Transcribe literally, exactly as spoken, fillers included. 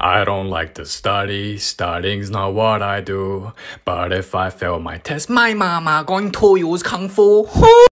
I don't like to study, studying's not what I do. But if I fail my test, my mama going to use Kung Fu.